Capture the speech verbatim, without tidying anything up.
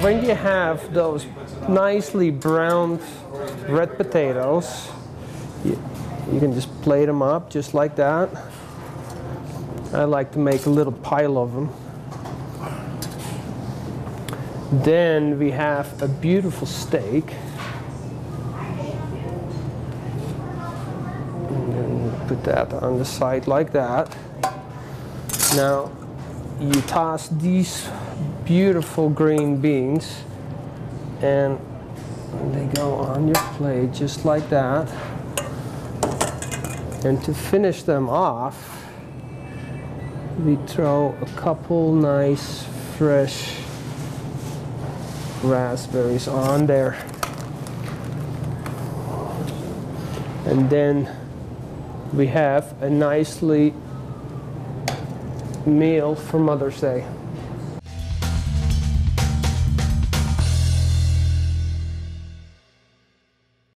when you have those nicely browned red potatoes, you, you can just plate them up just like that. I like to make a little pile of them. Then we have a beautiful steak. And then put that on the side like that. Now you toss these beautiful green beans and they go on your plate just like that. And to finish them off, we throw a couple nice fresh raspberries on there. And then we have a nicely meal for Mother's Day.